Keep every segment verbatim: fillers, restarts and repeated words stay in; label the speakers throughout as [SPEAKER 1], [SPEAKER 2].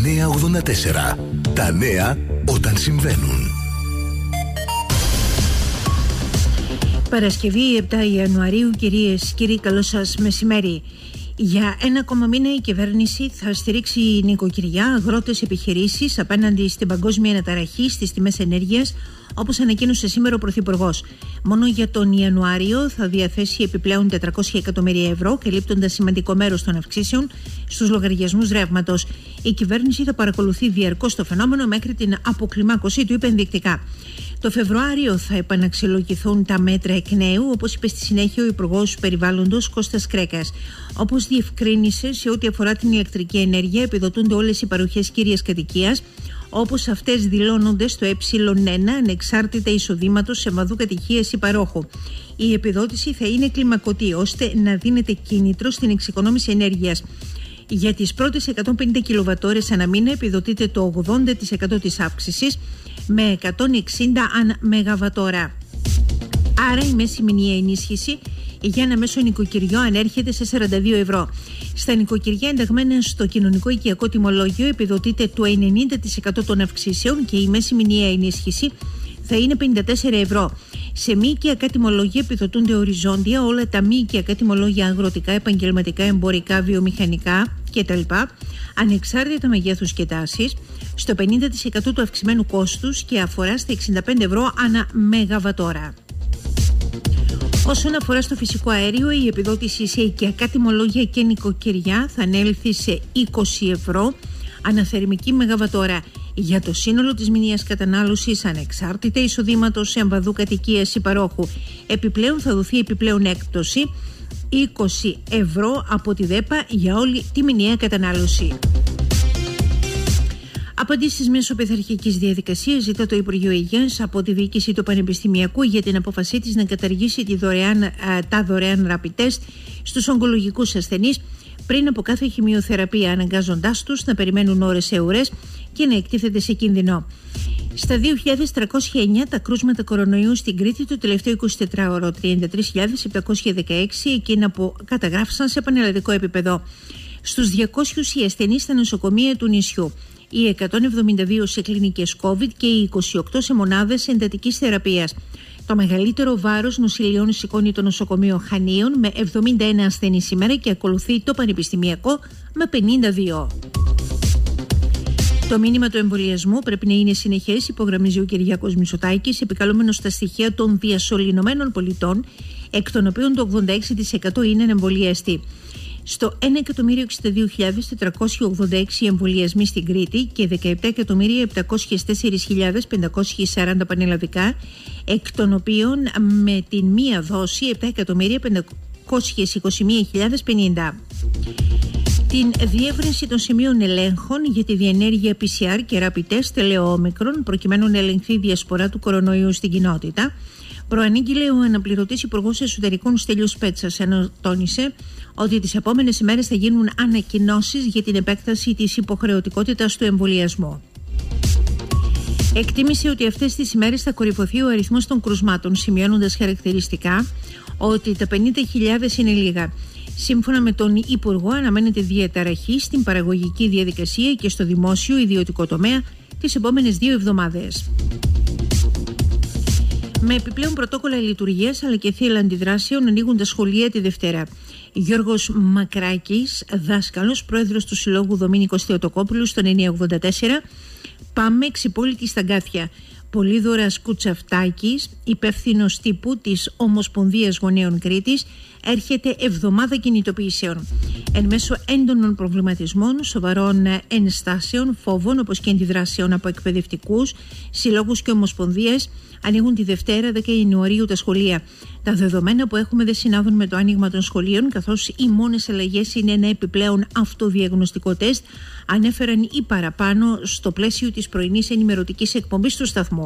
[SPEAKER 1] εννιά ογδόντα τέσσερα. Τα νέα όταν συμβαίνουν.
[SPEAKER 2] Παρασκευή επτά Ιανουαρίου, κυρίες, κύριοι, καλό σας μεσημέρι. Για ένα ακόμα μήνα η κυβέρνηση θα στηρίξει νοικοκυριά, αγρότες, επιχειρήσεις απέναντι στην παγκόσμια αναταραχή στις τιμές ενέργειας, όπως ανακοίνωσε σήμερα ο Πρωθυπουργός. Μόνο για τον Ιανουάριο θα διαθέσει επιπλέον τετρακόσια εκατομμύρια ευρώ, καλύπτοντας σημαντικό μέρος των αυξήσεων στους λογαριασμούς ρεύματος. Η κυβέρνηση θα παρακολουθεί διαρκώς το φαινόμενο μέχρι την αποκλιμάκωσή του, είπε ενδεικτικά. Το Φεβρουάριο θα επαναξιολογηθούν τα μέτρα εκ νέου, όπως είπε στη συνέχεια ο Υπουργός Περιβάλλοντος Κώστας Κρέκας. Όπως διευκρίνησε, σε ό,τι αφορά την ηλεκτρική ενέργεια, επιδοτούνται όλες οι παροχές κύριας κατοικίας, όπως αυτές δηλώνονται στο ε ένα, ανεξάρτητα εισοδήματος σε βαδού κατοικίας ή παρόχου. Η επιδότηση θα είναι κλιμακωτή, ώστε να δίνεται κίνητρο στην εξοικονόμηση ενέργειας. Για τις πρώτες εκατόν πενήντα κιλοβατόρες ανά μήνα επιδοτείται το ογδόντα τοις εκατό της αύξησης, με εκατόν εξήντα αν μεγαβατόρα. Άρα η μέση μηνιαία ενίσχυση για ένα μέσο νοικοκυριό ανέρχεται σε σαράντα δύο ευρώ. Στα νοικοκυριά ενταγμένα στο κοινωνικό οικιακό τιμολόγιο επιδοτείται το ενενήντα τοις εκατό των αυξήσεων και η μέση μηνιαία ενίσχυση θα είναι πενήντα τέσσερα ευρώ. Σε μη οικιακά τιμολόγια επιδοτούνται οριζόντια όλα τα μη οικιακά τιμολόγια αγροτικά, επαγγελματικά, εμπορικά, βιομηχανικά κτλ. Ανεξάρτητα μεγέθους και τάσης, στο πενήντα τοις εκατό του αυξημένου κόστους και αφορά στα εξήντα πέντε ευρώ ανά μεγαβατόρα. Όσον αφορά στο φυσικό αέριο, η επιδότηση σε οικιακά τιμολόγια και νοικοκυριά θα ανέλθει σε είκοσι ευρώ αναθερμική μεγαβατόρα. Για το σύνολο της μηνιαίας κατανάλωσης, ανεξάρτητα εισοδήματος σε αμβαδού κατοικίας ή παρόχου, επιπλέον θα δοθεί επιπλέον έκπτωση είκοσι ευρώ από τη ΔΕΠΑ για όλη τη μηνιαία κατανάλωση. Απαντήσεις μέσω πειθαρχικής διαδικασίας ζητά το Υπουργείο Υγείας από τη διοίκηση του Πανεπιστημιακού για την απόφασή της να καταργήσει τη δωρεάν, τα δωρεάν rapid test στους ογκολογικούς ασθενείς πριν από κάθε χημειοθεραπεία, αναγκάζοντάς τους να περιμένουν ώρες σε ώρες και να εκτίθεται σε κίνδυνο. Στα δύο χιλιάδες τριακόσια εννιά τα κρούσματα κορονοϊού στην Κρήτη το τελευταίο εικοσιτετράωρο, τριάντα τρεις χιλιάδες επτακόσια δεκαέξι εκείνα που καταγράφησαν σε πανελλαδικό επίπεδο. Στους διακόσιους οι ασθενείς στα νοσοκομεία του νησιού, οι εκατόν εβδομήντα δύο σε κλινικές COVID και οι είκοσι οκτώ σε μονάδες εντατικής θεραπείας. Το μεγαλύτερο βάρος νοσηλειών σηκώνει το νοσοκομείο Χανίων με εβδομήντα ένα ασθενείς σήμερα και ακολουθεί το Πανεπιστημιακό με πενήντα δύο. Το μήνυμα του εμβολιασμού πρέπει να είναι συνεχές, υπογραμμίζει ο Κυριάκος Μητσοτάκης, επικαλούμενος στα στοιχεία των διασωληνωμένων πολιτών, εκ των οποίων το ογδόντα έξι τοις εκατό είναι εμβολιαστοί. Στο ένα εκατομμύριο εξήντα δύο χιλιάδες τετρακόσιοι ογδόντα έξι εμβολιασμοί στην Κρήτη και δεκαεπτά εκατομμύρια επτακόσιες τέσσερις χιλιάδες πεντακόσιοι σαράντα πανελλαδικά, εκ των οποίων με την μία δόση επτά εκατομμύρια πεντακόσιες είκοσι μία χιλιάδες πενήντα. Την διεύρυνση των σημείων ελέγχων για τη διενέργεια πι σι αρ και rapid test ελαιόμικρον προκειμένου να ελεγχθεί η διασπορά του κορονοϊού στην κοινότητα, προανήγγειλε ο αναπληρωτής Υπουργός Εσωτερικών Στέλιος Πέτσας, ενώ τόνισε ότι τις επόμενες ημέρες θα γίνουν ανακοινώσεις για την επέκταση της υποχρεωτικότητας του εμβολιασμού. Εκτίμησε ότι αυτές τις ημέρες θα κορυφωθεί ο αριθμός των κρουσμάτων, σημειώνοντας χαρακτηριστικά ότι τα πενήντα χιλιάδες είναι λίγα. Σύμφωνα με τον Υπουργό, αναμένεται διαταραχή στην παραγωγική διαδικασία και στο δημόσιο ιδιωτικό τομέα τις επόμενες δύο εβδομάδες. Με επιπλέον πρωτόκολλα λειτουργίας αλλά και θύελλα αντιδράσεων ανοίγουν τα σχολεία τη Δευτέρα. Γιώργος Μακράκης, δάσκαλος, πρόεδρος του Συλλόγου Δομήνικος Θεοτοκόπουλου στον εννιά ογδόντα τέσσερα. Πάμε Ξυπόλυτη στα Γκάθια. Πολύδωρας Κουτσαφτάκης, υπεύθυνος τύπου της Ομοσπονδίας Γονέων Κρήτης, έρχεται εβδομάδα κινητοποιήσεων. Εν μέσω έντονων προβληματισμών, σοβαρών ενστάσεων, φόβων όπως και αντιδράσεων από εκπαιδευτικούς, συλλόγους και ομοσπονδίες, ανοίγουν τη Δευτέρα δέκα Ιανουαρίου τα σχολεία. Τα δεδομένα που έχουμε δεν συνάδουν με το άνοιγμα των σχολείων, καθώς οι μόνες αλλαγές είναι ένα επιπλέον αυτοδιαγνωστικό τεστ, ανέφεραν οι παραπάνω στο πλαίσιο της πρωινής ενημερωτικής εκπομπής του σταθμού.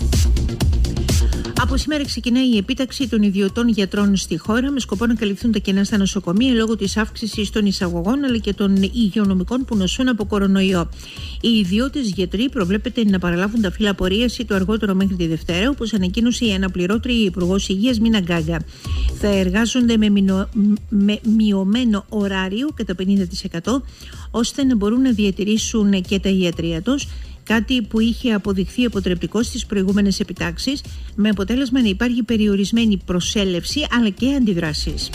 [SPEAKER 2] Από σήμερα ξεκινάει η επίταξη των ιδιωτών γιατρών στη χώρα με σκοπό να καλυφθούν τα κενά στα νοσοκομεία λόγω της αύξησης των εισαγωγών αλλά και των υγειονομικών που νοσούν από κορονοϊό. Οι ιδιώτες γιατροί προβλέπεται να παραλάβουν τα φύλλα απορίας ή το αργότερο μέχρι τη Δευτέρα, όπως ανακοίνωσε η αναπληρώτρια Υπουργός Υγείας Μίνα Γκάγκα. Θα εργάζονται με, μηνο... με μειωμένο ωράριο κατά πενήντα τοις εκατό, ώστε να μπορούν να διατηρήσουν και τα ιατρεία τους, κάτι που είχε αποδειχθεί αποτρεπτικό στις προηγούμενες επιτάξεις, με αποτέλεσμα να υπάρχει περιορισμένη προσέλευση αλλά και αντιδράσεις.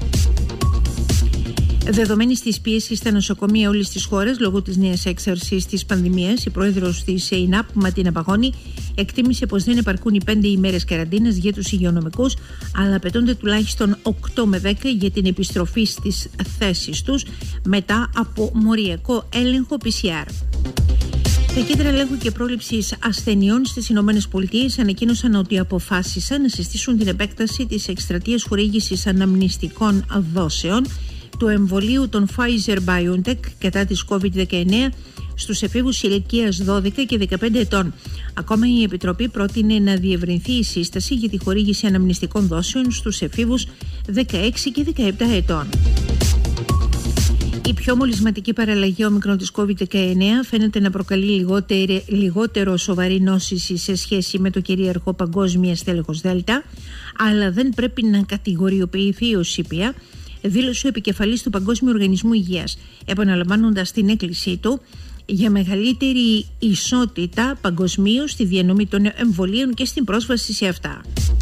[SPEAKER 2] Δεδομένης της πίεσης στα νοσοκομεία όλης της χώρας λόγω της νέας έξαρσης της πανδημίας, η πρόεδρος της ΕΙΝΑΠ, Ματίνα Παγώνη, εκτίμησε πως δεν επαρκούν οι πέντε ημέρες καραντίνας για τους υγειονομικούς, αλλά απαιτούνται τουλάχιστον οκτώ με δέκα για την επιστροφή στις θέσεις τους μετά από μοριακό έλεγχο πι σι αρ. Τα κέντρα ελέγχου και πρόληψης ασθενειών στις Ηνωμένες Πολιτείες ανακοίνωσαν ότι αποφάσισαν να συστήσουν την επέκταση της εκστρατείας χορήγησης αναμνηστικών δόσεων του εμβολίου των Pfizer-BioNTech κατά της κόβιντ δεκαεννέα στους εφήβους ηλικίας δώδεκα και δεκαπέντε ετών. Ακόμα η Επιτροπή πρότεινε να διευρυνθεί η σύσταση για τη χορήγηση αναμνηστικών δόσεων στους εφήβους δεκαέξι και δεκαεπτά ετών. Η πιο μολυσματική παραλλαγή όμικρον της κόβιντ δεκαεννέα φαίνεται να προκαλεί λιγότερο σοβαρή νόσηση σε σχέση με το κυρίαρχο παγκόσμια στέλεχος Δέλτα, αλλά δεν πρέπει να κατηγοριοποιηθεί ως ήπια, δήλωσε ο επικεφαλής του Παγκόσμιου Οργανισμού Υγείας, επαναλαμβάνοντας την έκκλησή του για μεγαλύτερη ισότητα παγκοσμίως στη διανομή των εμβολίων και στην πρόσβαση σε αυτά.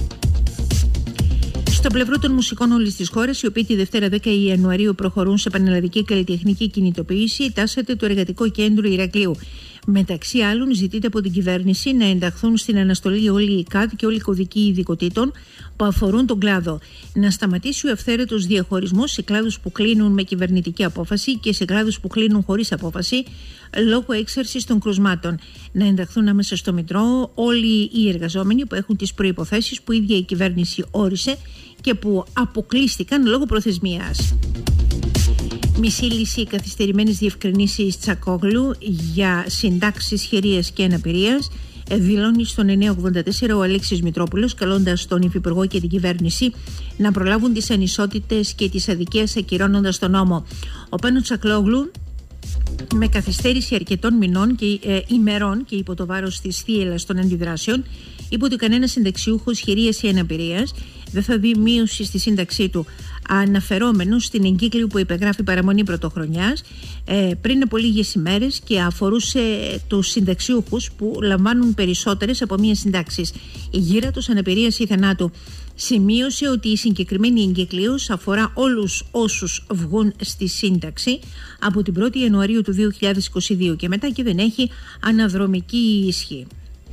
[SPEAKER 2] Στο πλευρό των μουσικών όλης της χώρας, οι οποίοι τη Δευτέρα δέκα Ιανουαρίου προχωρούν σε πανελλαδική καλλιτεχνική κινητοποίηση, τάσσεται το Εργατικό Κέντρο Ηρακλείου. Μεταξύ άλλων, ζητείται από την κυβέρνηση να ενταχθούν στην αναστολή όλοι οι ΚΑΔ και όλοι οι κωδικοί ειδικοτήτων που αφορούν τον κλάδο. Να σταματήσει ο ευθέρετος διαχωρισμός σε κλάδους που κλείνουν με κυβερνητική απόφαση και σε κλάδους που κλείνουν χωρίς απόφαση λόγω έξαρσης των κρουσμάτων. Να ενταχθούν άμεσα στο Μητρό όλοι οι εργαζόμενοι που έχουν τις προϋποθέσεις που η ίδια η κυβέρνηση όρισε και που αποκλείστηκαν λόγω προθεσμίας. Μισή λύση καθυστερημένες διευκρινήσεις Τσακόγλου για συντάξεις χερίας και αναπηρίας, δηλώνει στον εννιακόσια ογδόντα τέσσερα ο Αλέξης Μητρόπουλος, καλώντας τον Υφυπουργό και την κυβέρνηση να προλάβουν τις ανισότητες και τις αδικίες ακυρώνοντας τον νόμο. Ο Πάνο Τσακόγλου, με καθυστέρηση αρκετών μηνών και ε, ημερών και υπό το βάρος της θύελλας των αντιδράσεων, είπε ότι κανένας συνταξιούχος χειρίας ή αναπηρίας δεν θα δει μείωση στη σύνταξή του, αναφερόμενος στην εγκύκλιο που υπεγράφει παραμονή πρωτοχρονιάς ε, πριν από λίγες ημέρες και αφορούσε τους συνταξιούχους που λαμβάνουν περισσότερες από μία συντάξεις, η γύρα τους, αναπηρίας ή θανάτου. Σημείωσε ότι η συγκεκριμένη εγκύκλιος αφορά όλους όσους βγουν στη σύνταξη από την πρώτη Ιανουαρίου του δύο χιλιάδες είκοσι δύο και μετά και δεν έχει αναδρομική ισχύ.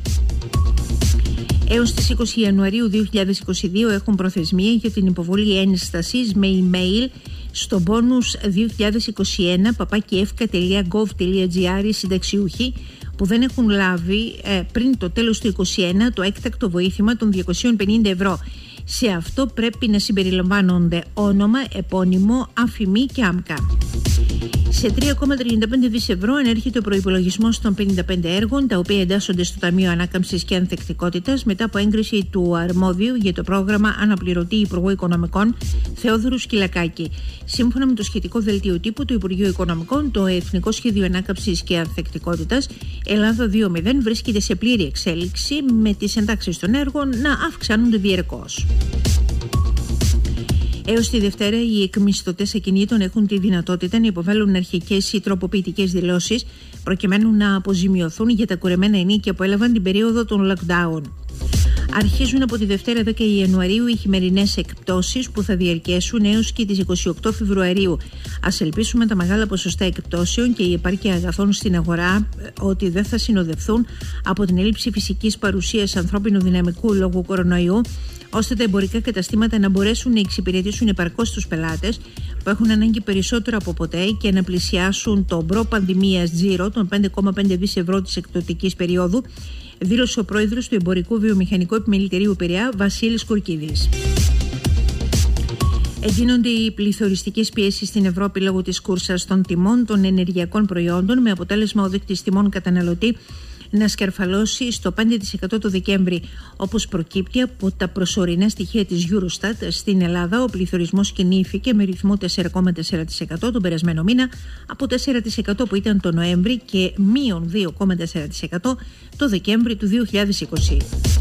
[SPEAKER 2] Έως τις είκοσι Ιανουαρίου δύο χιλιάδες είκοσι δύο έχουν προθεσμία για την υποβολή ένστασης με email στο bonus δύο χιλιάδες είκοσι ένα παπάκι εύκα τελεία γκοβ τελεία τζι άρ οι συνταξιούχοι που δεν έχουν λάβει ε, πριν το τέλος του είκοσι ένα το έκτακτο βοήθημα των διακόσια πενήντα ευρώ. Σε αυτό πρέπει να συμπεριλαμβάνονται όνομα, επώνυμο, αφημί και άμκα. Σε τρία κόμμα τριάντα πέντε δισεκατομμύρια ευρώ ενέρχεται ο προϋπολογισμός των πενήντα πέντε έργων, τα οποία εντάσσονται στο Ταμείο Ανάκαμψης και Ανθεκτικότητας μετά από έγκριση του αρμόδιου για το πρόγραμμα αναπληρωτή Υπουργού Οικονομικών Θεόδωρου Σκυλακάκη. Σύμφωνα με το σχετικό δελτίο τύπου του Υπουργείου Οικονομικών, το Εθνικό Σχέδιο Ανάκαμψης και Ανθεκτικότητας Ελλάδα δύο μηδέν βρίσκεται σε πλήρη εξέλιξη, με τις εντάξεις των έργων να αυξάνονται διαρκώς. Έως τη Δευτέρα, οι εκμισθωτές ακινήτων έχουν τη δυνατότητα να υποβάλουν αρχικές ή τροποποιητικές δηλώσεις προκειμένου να αποζημιωθούν για τα κουρεμένα ενίκια που έλαβαν την περίοδο των lockdown. Αρχίζουν από τη Δευτέρα δέκα Ιανουαρίου οι χειμερινές εκπτώσεις που θα διαρκέσουν έως και τις είκοσι οκτώ Φεβρουαρίου. Ας ελπίσουμε τα μεγάλα ποσοστά εκπτώσεων και η επάρκεια αγαθών στην αγορά ότι δεν θα συνοδευθούν από την έλλειψη φυσικής παρουσίας ανθρώπινου δυναμικού λόγω κορονοϊού, ώστε τα εμπορικά καταστήματα να μπορέσουν να εξυπηρετήσουν επαρκώς τους πελάτες που έχουν ανάγκη περισσότερο από ποτέ και να πλησιάσουν τον προ-πανδημίας τζίρο των πέντε κόμμα πέντε δισεκατομμύρια ευρώ της εκπτωτικής περίοδου, δήλωσε ο πρόεδρος του Εμπορικού Βιομηχανικού Επιμελητηρίου Πειραιά, Βασίλης Κουρκίδης. Εντείνονται οι πληθωριστικές πιέσεις στην Ευρώπη λόγω της κούρσας των τιμών των ενεργειακών προϊόντων, με αποτέλεσμα ο δείκτης τιμών καταναλωτή να σκαρφαλώσει στο πέντε τοις εκατό το Δεκέμβρη. Όπως προκύπτει από τα προσωρινά στοιχεία της Eurostat, στην Ελλάδα ο πληθωρισμός κινήθηκε με ρυθμό τέσσερα κόμμα τέσσερα τοις εκατό τον περασμένο μήνα, από τέσσερα τοις εκατό που ήταν το Νοέμβρη και μείον δύο κόμμα τέσσερα τοις εκατό το Δεκέμβρη του δύο χιλιάδες είκοσι.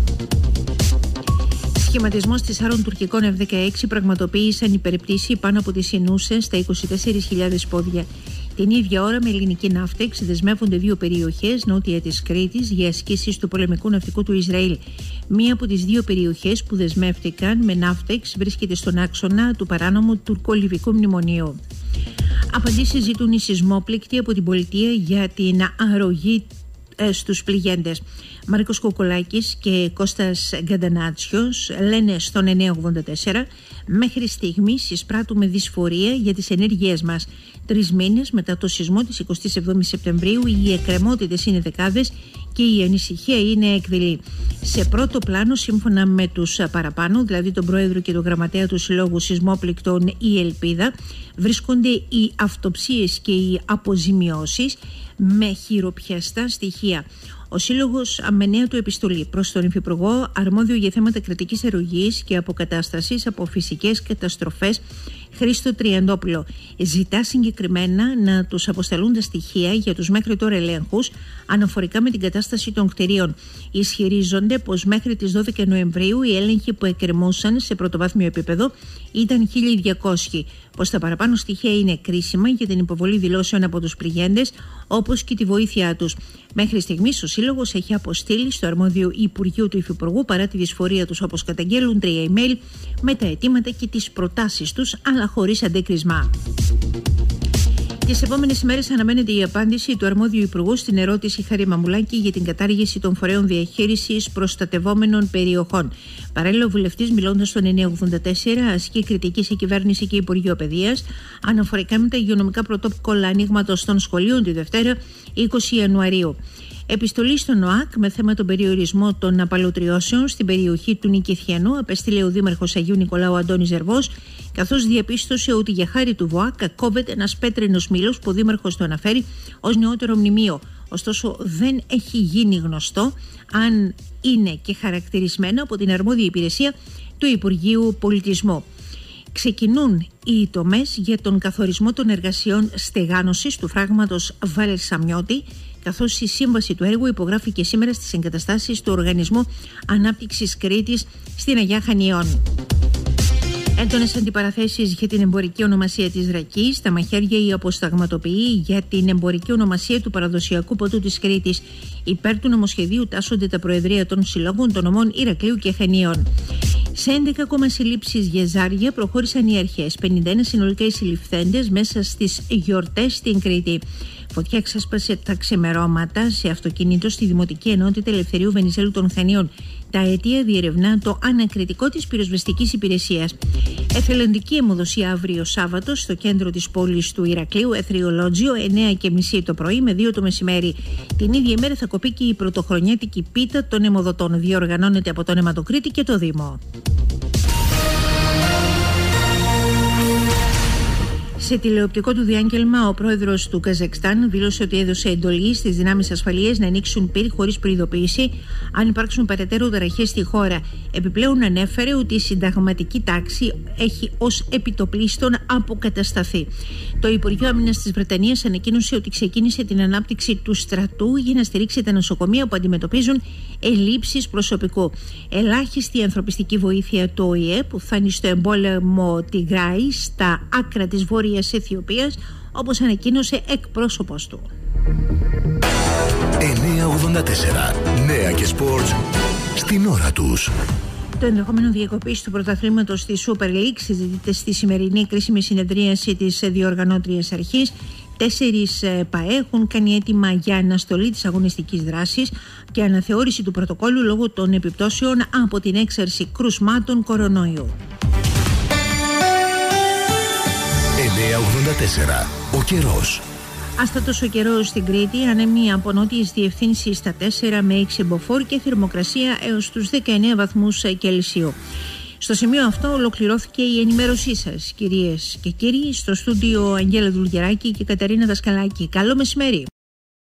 [SPEAKER 2] Σχηματισμός της άρων τουρκικών εφ δεκαέξι πραγματοποίησαν υπερπτήση πάνω από τις Ινούσες στα είκοσι τέσσερις χιλιάδες πόδια. Την ίδια ώρα με ελληνική ναύτεξ δεσμεύονται δύο περιοχές νότια της Κρήτης για ασκήσεις του πολεμικού ναυτικού του Ισραήλ. Μία από τις δύο περιοχές που δεσμεύτηκαν με ναύτεξ βρίσκεται στον άξονα του παράνομου τουρκο-λιβικού μνημονίου. Απαντήσεις ζητούν οι σεισμόπληκτοι από την πολιτεία για την αρρωγή στους πληγέντες. Μάρκος Κοκολάκης και Κώστας Γκαντανάτσιος λένε στον εννιακόσια ογδόντα τέσσερα: μέχρι στιγμής εισπράττουμε δυσφορία για τις ενέργειές μας. Τρεις μήνες μετά το σεισμό της εικοστής εβδόμης Σεπτεμβρίου, οι εκκρεμότητες είναι δεκάδες και η ανησυχία είναι έκδηλη. Σε πρώτο πλάνο, σύμφωνα με τους παραπάνω, δηλαδή τον πρόεδρο και τον γραμματέα του Συλλόγου Σεισμόπληκτων, η Ελπίδα, βρίσκονται οι αυτοψίες και οι αποζημιώσεις με χειροπιαστά στοιχεία. Ο Σύλλογος με νέα του επιστολή προς τον Υφυπουργό αρμόδιο για θέματα κρατικής αρρωγής και αποκατάστασης από φυσικές καταστροφές, Χρήστο Τριαντόπουλο, ζητά συγκεκριμένα να τους αποσταλούν τα στοιχεία για τους μέχρι τώρα ελέγχους αναφορικά με την κατάσταση των κτηρίων. Ισχυρίζονται πως μέχρι τις δώδεκα Νοεμβρίου οι έλεγχοι που εκκρεμούσαν σε πρωτοβάθμιο επίπεδο ήταν χίλια διακόσιοι, πως τα παραπάνω στοιχεία είναι κρίσιμα για την υποβολή δηλώσεων από τους πληγέντες, όπως και τη βοήθειά τους. Μέχρι στιγμής ο Σύλλογος έχει αποστείλει στο αρμόδιο Υπουργείο του Υφυπουργού, παρά τη δυσφορία τους όπως καταγγέλουν, τρία email με τα αιτήματα και τις προτάσεις τους, αλλά χωρίς αντίκρισμα. Τις επόμενες ημέρες αναμένεται η απάντηση του αρμόδιου Υπουργού στην ερώτηση Χάρη Μαμουλάκη για την κατάργηση των φορέων διαχείρισης προστατευόμενων περιοχών. Παράλληλα, ο βουλευτής, μιλώντας στον εννιακόσια ογδόντα τέσσερα, ασκεί κριτική σε κυβέρνηση και Υπουργείο Παιδείας αναφορικά με τα υγειονομικά πρωτόκολλα ανοίγματος των σχολείων τη Δευτέρα είκοσι Ιανουαρίου. Επιστολή στον ΟΑΚ με θέμα τον περιορισμό των απαλωτριώσεων στην περιοχή του Νικηθιανού απέστειλε ο Δήμαρχος Αγίου Νικολάου Αντώνης Ζερβός, καθώς διαπίστωσε ότι για χάρη του ΒΟΑΚ κόβεται ένας πέτρινος μήλος που ο Δήμαρχος το αναφέρει ως νεότερο μνημείο. Ωστόσο, δεν έχει γίνει γνωστό αν είναι και χαρακτηρισμένο από την αρμόδια υπηρεσία του Υπουργείου Πολιτισμού. Ξεκινούν οι τομές για τον καθορισμό των εργασιών στεγάνωσης του φράγματος Βάλερ-Σαμιώτη, καθώς η σύμβαση του έργου υπογράφηκε σήμερα στις εγκαταστάσεις του Οργανισμού Ανάπτυξης Κρήτης στην Αγιά Χανιών. Έντονες αντιπαραθέσεις για την εμπορική ονομασία της Ρακής, στα μαχαίρια η αποσταγματοποιεί για την εμπορική ονομασία του παραδοσιακού ποτού της Κρήτης. Υπέρ του νομοσχεδίου τάσσονται τα προεδρία των συλλόγων των νομών Ηρακλείου και Χανίων. Σε έντεκα ακόμα συλλήψεις για ζάρια προχώρησαν οι αρχές. πενήντα ένα συνολικά οι συλληφθέντες μέσα στις γιορτές στην Κρήτη. Φωτιά ξέσπασε τα ξημερώματα σε αυτοκίνητο στη Δημοτική Ενότητα Ελευθερίου Βενιζέλου των Χανίων. Τα αιτία διερευνά το ανακριτικό της πυροσβεστικής υπηρεσίας. Εθελοντική αιμοδοσία αύριο Σάββατο στο κέντρο της πόλης του Ηρακλείου, Εθριολότζιο, εννιά και μισή το πρωί με δύο το μεσημέρι. Την ίδια ημέρα θα κοπεί και η πρωτοχρονιάτικη πίτα των αιμοδοτών. Διοργανώνεται από τον Αιματοκρίτη και το Δήμο. Σε τηλεοπτικό του διάγγελμα, ο πρόεδρος του Καζακστάν δήλωσε ότι έδωσε εντολή στις δυνάμεις ασφαλείας να ανοίξουν πυρ χωρίς προειδοποίηση αν υπάρξουν περαιτέρω ταραχές στη χώρα. Επιπλέον, ανέφερε ότι η συνταγματική τάξη έχει ως επιτοπλίστων αποκατασταθεί. Το Υπουργείο Άμυνας της Βρετανίας ανακοίνωσε ότι ξεκίνησε την ανάπτυξη του στρατού για να στηρίξει τα νοσοκομεία που αντιμετωπίζουν ελλείψεις προσωπικού. Ελάχιστη ανθρωπιστική βοήθεια του Ο Η Ε που φτάνει στο εμπόλεμο Τιγράη, στα άκρα της Βόρειας Αιθιοπίας, όπως ανακοίνωσε εκπρόσωπος του.
[SPEAKER 1] εννιακόσια ογδόντα τέσσερα. Νέα και σπορτ στην ώρα τους.
[SPEAKER 2] Το ενδεχόμενο διακοπής του πρωταθλήματος της Super League συζητείται στη σημερινή κρίσιμη συνεδρίαση της διοργανώτριας αρχής. Τέσσερις ΠΑΕ έχουν κάνει αίτημα για αναστολή της αγωνιστικής δράσης και αναθεώρηση του πρωτοκόλλου λόγω των επιπτώσεων από την έξαρση κρουσμάτων κορονοϊού.
[SPEAKER 1] εννιακόσια ογδόντα τέσσερα. Ο καιρός.
[SPEAKER 2] Άστατος ο καιρός στην Κρήτη, ανέμει από νότιες διευθύνσεις στα τέσσερα με έξι μποφόρ και θερμοκρασία έως τους δεκαεννέα βαθμούς Κελσίου. Στο σημείο αυτό ολοκληρώθηκε η ενημέρωσή σας, κυρίες και κύριοι. Στο στούντιο Αγγέλα Δουλγεράκη και Καταρίνα Δασκαλάκη. Καλό μεσημέρι.